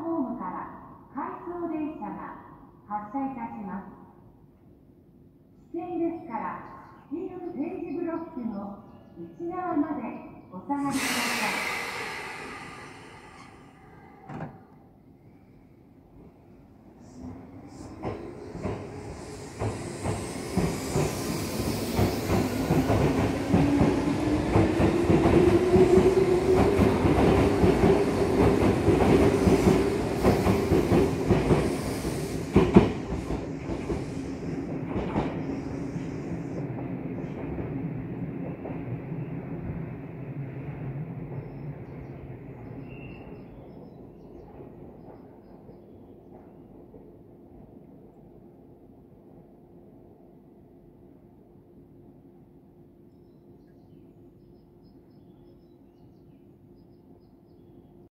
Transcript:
ホームから回送電車が発車いたします。危険ですから、黄色い点字ブロックの内側までお下がりください。